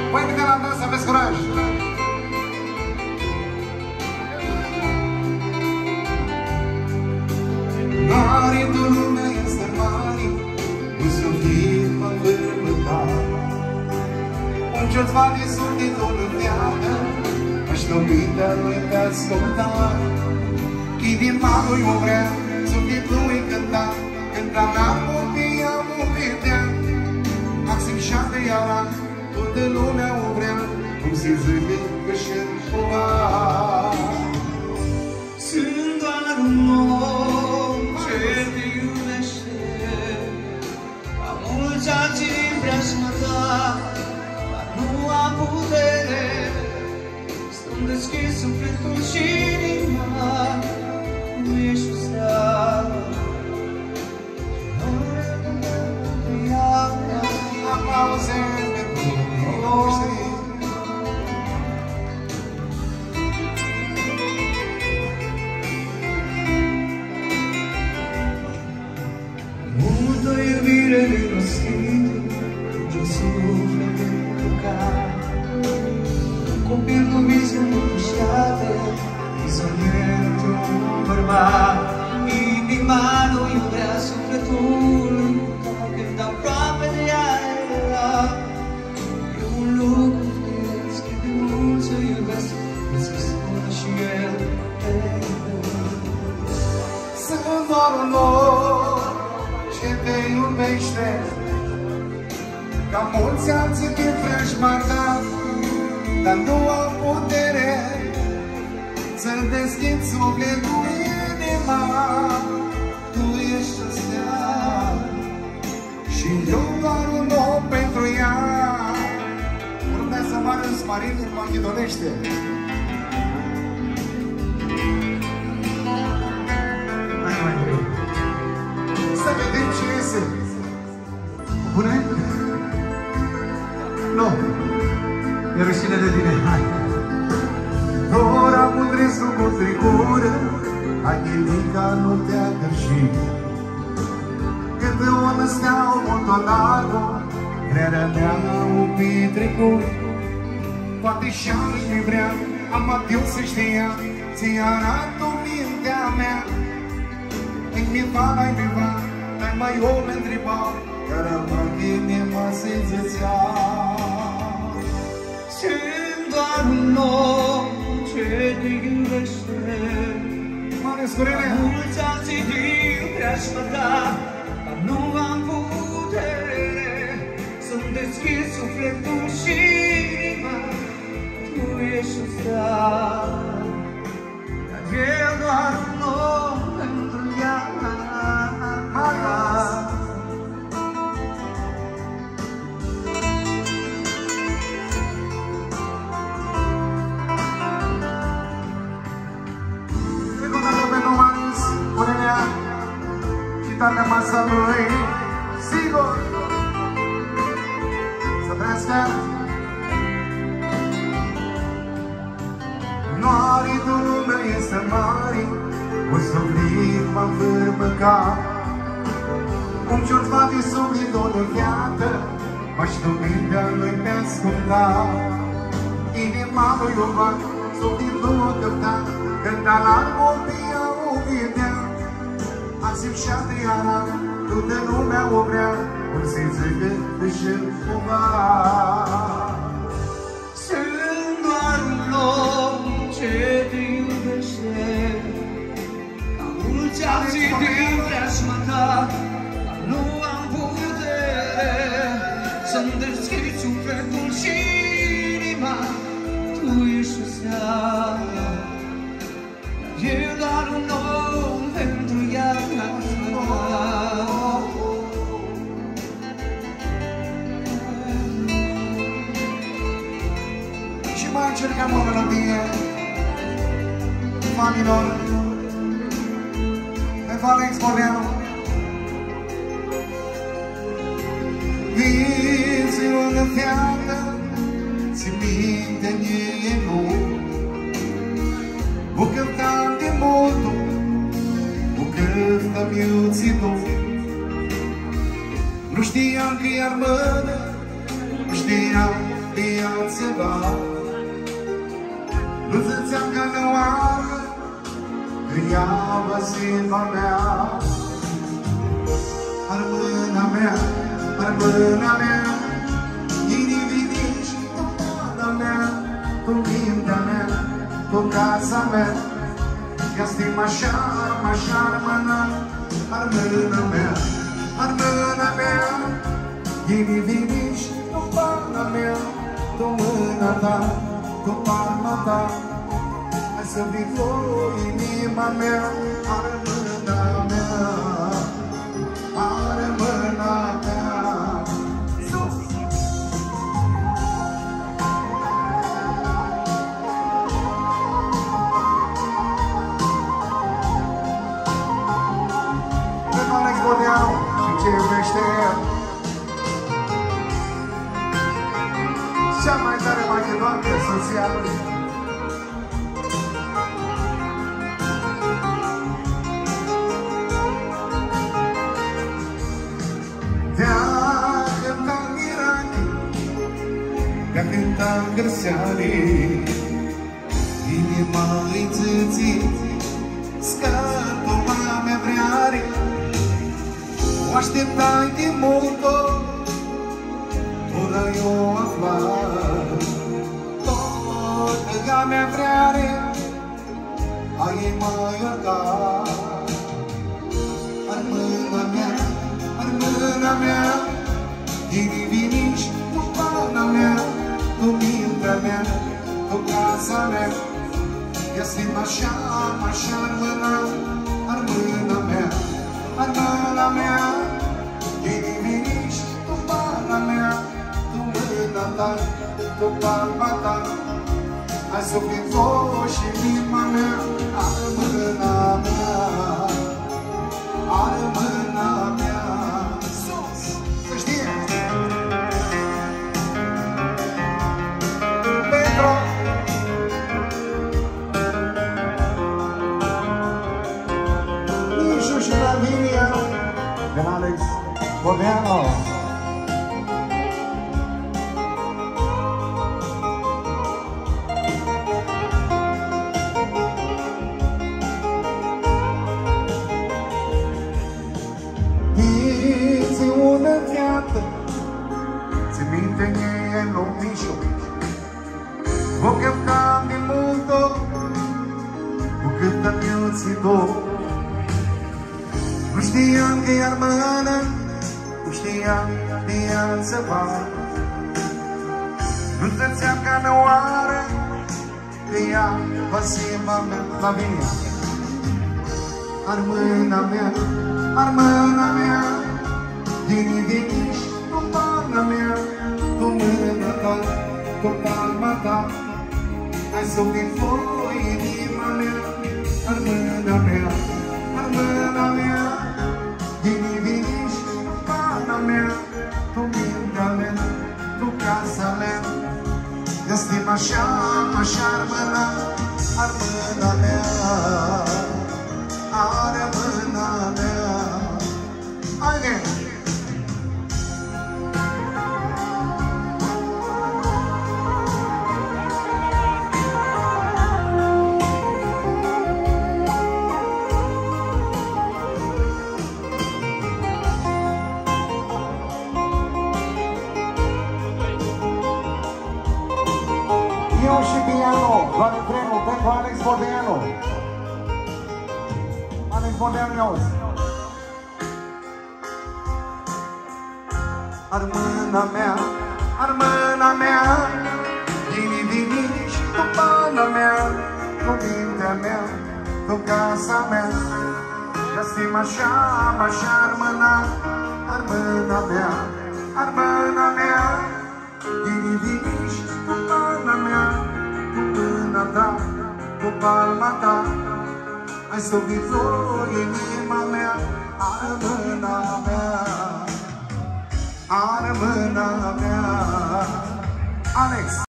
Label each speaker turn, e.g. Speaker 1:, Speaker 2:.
Speaker 1: Voi invita la dans, aveți curaj! Mare de lume este mare, cu suflet mă vârmăta. Un ce-ți de sufletul în viață, așteptă lui te asculta. Chi din malul o vrea, sufletul îi cânta, cânta la copii am o vedea. Acțimșa de iara, toată lumea o vrea, cum se zice că și-n cova.
Speaker 2: Sunt doar un om ce te iubește, ca mulți alții vrea-și mă da, dar nu am putere. Să-mi deschid sufletul și inima, nu ești o seară.
Speaker 1: Aplauze pentru ei noștri.
Speaker 2: Multă iubire nerostită, ce suflet împăcat. Copil cu vise nepușate, izolent un bărbat. Inima nu iubea sufletul împăcat, când aproape de ea era. E un lucru fix, cât de mult să iubesc, să spună și el te iubesc.
Speaker 1: Sunt doar un om ce te iubește, ca mulți alții din freși m-ar da, dar nu am putere să-mi deschid sufletul inima. Tu ești o seară și eu doar un om pentru ea. Urmează să moară în Marinul Machidonește. Mai greu. Să vedem cine este. Bune? Nu. E rușine de tine. Hai. Ora cu dresul cu tricură, Angelica nu te-a gârșit. Când o năsteau montonară, vrerea mea o petrecut. Poate și-a-mi vrea, am adio să știa, ți-i arată mintea mea. Mi va, dai mai om întrebau, că rămân inima se zățea.
Speaker 2: Sunt doar un om ce te iubește, mulți alții din vrea-și mă da, dar nu am putere să-mi deschid sufletul și inima. Tu ești o seară, dar eu doar un om pentru ea.
Speaker 1: Toată masa lui, sigur, să trăiască. Norii de lume este mare, cu suflet mă învârmăca. Cum ce-o-ți va de suflet o viață, m-aștept mintea lui pe asculta. Inima lui iuba, sufletul o căpta, cânta la copia o vedea. Acțimșa de iara, toată lumea o vrea, cum se zice că și-n cova.
Speaker 2: Sunt doar un om ce te iubește, ca mulți alții din vrea-și mă da, dar nu am putere să-mi deschid sufletul și inima. Tu ești o seară, eu doar un om pentru ea.
Speaker 1: Și mai încercăm o melodie, fa minor, pe Alex Borneanu. Visul de fiată, ți minte e nou, o cântam de modo, o cântam eu ți-nu. Nu știam că e armână, nu știam că e ceva. Nu ziceam că nu are, că ea va ziua mea. Ar mâna mea, ar mâna mea, inivinici, tu pana mea, tu mintea mea, tu casa mea. Ia stim așa-ar mâna, ar mâna mea, ar mâna mea, inivinici, tu pana mea, tu mâna ta, tu palma ta. Hai să vii tu, inima mea, ar mâna mea, ar mâna mea. Sus! Pentru Alex Bodeanu și ce iubește el. Cea mai tare machedoancă soția lui. Te-a cântat grăseare, inima-i țâțit, scătuma mea vreare. O așteptai de mult-o, ora eu aflat. Tot că mea vreare, ai mai iertat. Ar mâna mea, ar mâna mea, divinici, tu pana mea, tu mintea mea, tu casa mea. Ia stim așa-ar mâna, ar mâna mea, ar mâna mea, divinici, tu pana mea, tu mâna ta, tu palma ta. Hai să fii voi și inima mea, ar mâna mea, ar mâna mea. Sus! Să știe! Petro! Nișu și Lavinia de la Alex Bodeanu. Ți minte che lo mișo, o che cambi molto, o che t'ammiuzzi tu. Nu știam că e armână, nu știam de ea să fac. Nu ziceam că nu are, că ea pasiva mea, Lavinia. Armâna mea, armâna mea, divinici, tu pana mea, tu mâna ta, tu palma ta. Hai să fii voi, inima mea, ar mâna mea, ar mâna mea, divinici, tu pana mea, tu mintea mea, tu casa mea. Ia stim așa-ar mâna, ar mâna mea, ar mâna mea. Haide! Eu și piano, la refrenul pentru Alex Bodeanu. Alex Bodeanu, i-auzi. Ar mâna mea, ar mâna mea, divinici, tu pana mea, tu mintea mea, tu casa mea. Ia stim așa-ar mâna, ar mâna mea, ar mâna mea, divinici, tu pana mea, tu mâna ta, tu palma ta. Hai să fii voi, inima mea, ar mâna mea, ar mâna mea. Alex!